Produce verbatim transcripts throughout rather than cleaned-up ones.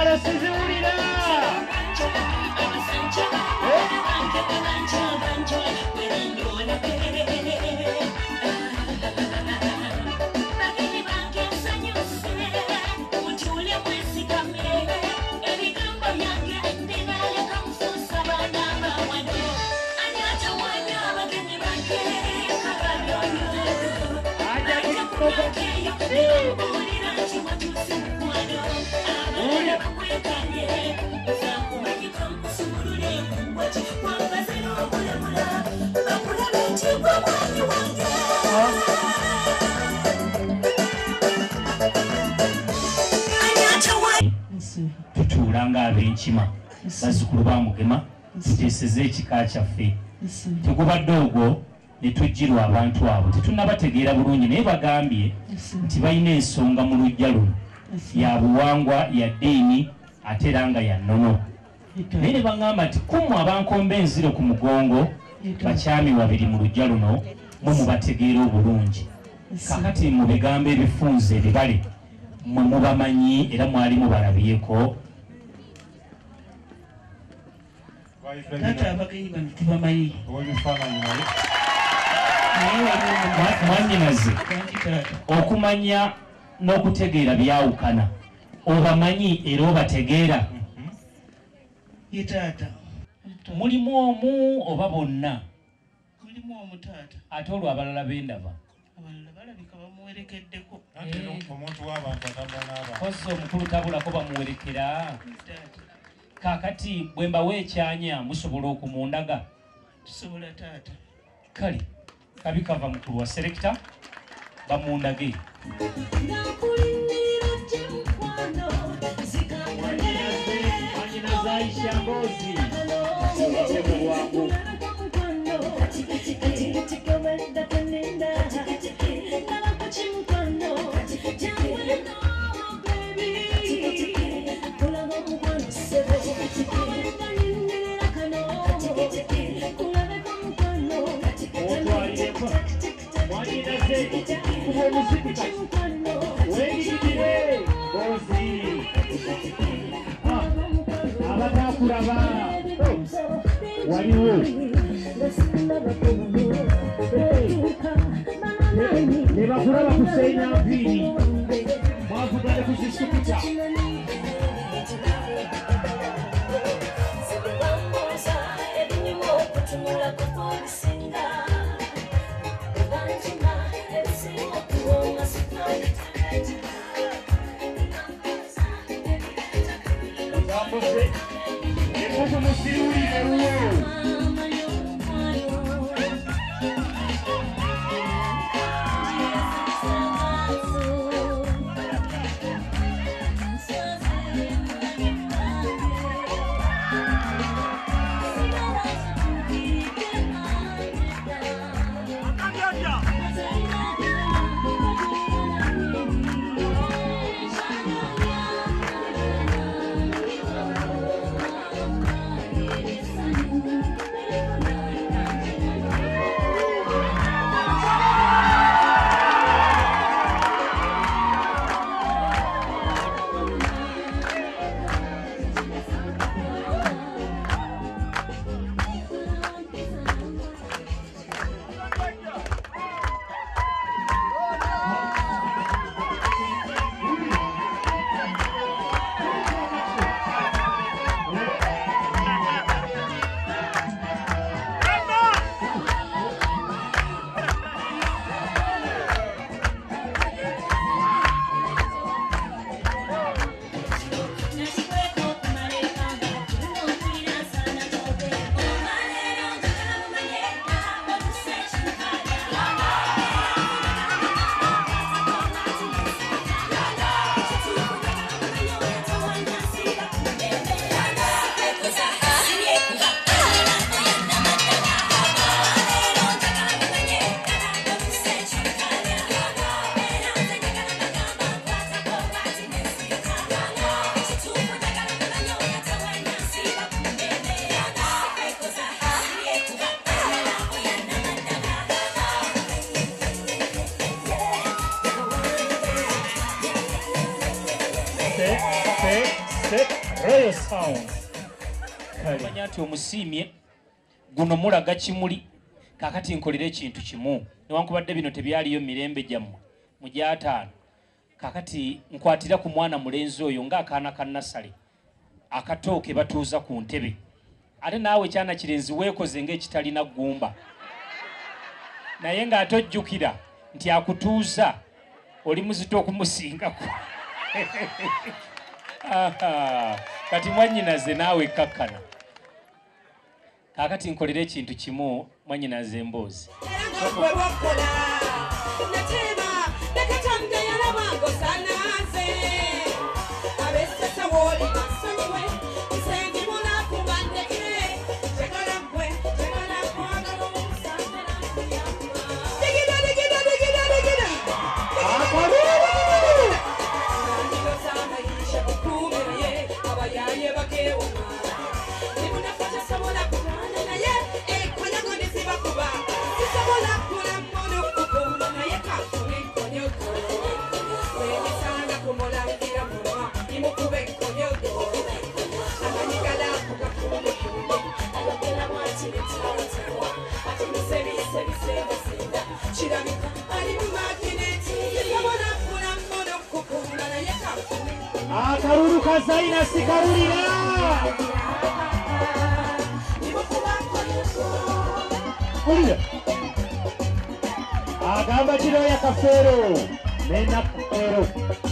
Engalo sizulira. Tutuulanga ab'enkima bazzukulu ba Mugema tuteeseza ekika kyaffe tegubadde ogwo ne tujjirwa abantu abo tetunnabategeera bulungi naye bagambye nti balina ensonga mu lujja luno ya buwangwa ya ddiini ate era nga ya nnono naye ne baŋŋamba nti kummwe abankomba enziro ku mugongo bakyami babiri mu lujja luno mwe mubategeera obulungi kakati mu bigambo ebifunze ebibale mwe mubamanyi era mwali mubalabyeko Tata abagenyi bano tubamanyi. Mwannyinaze okumanya n'okutegeera byawukana obamanyi era obategeera ye taata mulimu omu oba bonna mulimu omu taata ate olwo abalala bendaba abalala balabika bamuwerekeddeko omuntu w'abantu atambula kozi omukulu tabulako bamuwerekera kakati bwe mbawa ekyanya musobola okumundaga tusobola taata kale kabi kava mukulu wa selekita bamundage abatakulaba waliwo ne bakulaba kusenya nviiri mwavugane ku kisukita se Royal Sound kale manya ati omusiimye guno mulaga kimuli kakati nkolera ekintu kimu newankubadde bino tebyaliyo mirembe gyammwe mu gyataano kakati nkwatira ku mwana mulenzi oyo ng'akaana ka nasale akatooke batuuza ku ntebe ate naawe kyana kirenzi weekoze ng'ekitalina ggumba naye ng'ate ojjukira nti akutuuza oli muzito okumusingako kati mwannyinaze naawe kakkana kakati nkolera ekintu kimu mwannyinaze emboozi Akaruru kazaina sikarulira Kulira agamba kiro ya kafero nena kafero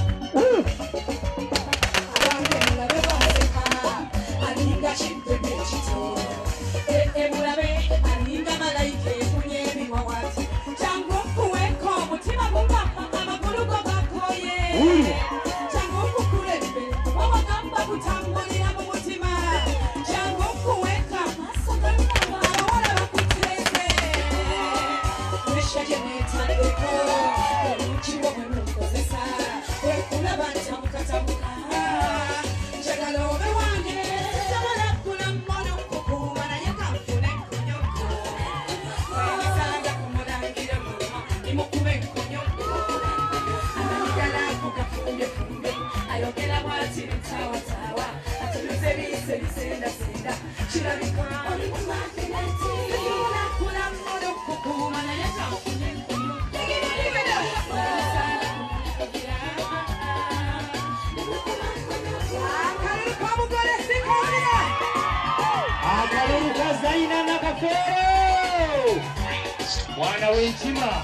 Zaina na kafero Bwana w'enkima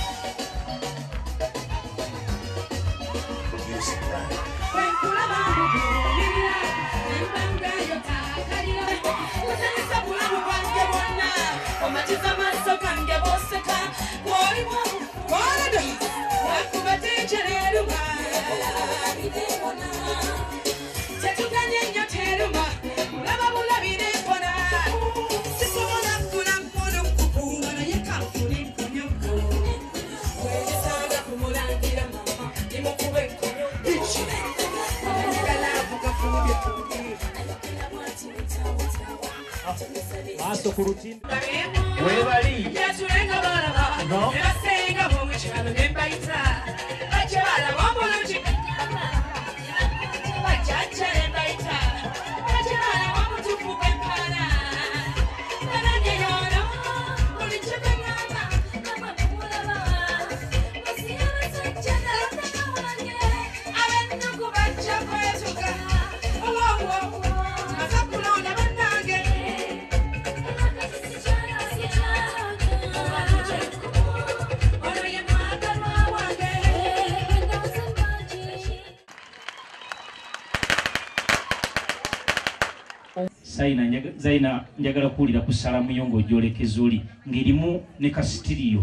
Maso kurutin Webali Yasulenga baraba No Yasenga mungu chikano nembaita Bachala wambuluchi Bachacha nembaita Bachala wambutufu kempana Bananye yono Ulichaka ngama Mama mula bawa Masiyama sanchana Rata kawange Awe nuku bacha kwetuka Uwa uwa Masakulona banage Zaina njaga, Zaina njagala kuwulira ku salamu yo ng'ogyolekeza oli ng'erimu ne kasitiriyo.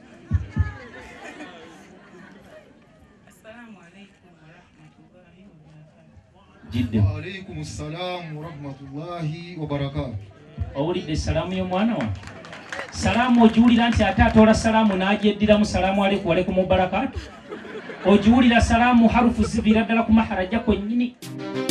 Assalamu alaikum warahmatullahi wabarakatuh. Jidde. Wa alaikum assalam warahmatullahi wabarakatuh. Owulidde salamu y'omwana wa? Salamu ogiwulira nti ate atoola salamu n'agyeddiramu salamu alaikum walaikum mubarakatuh. Ogiwulira salamu harufu ziviira ddala ku maharaja kwennyini.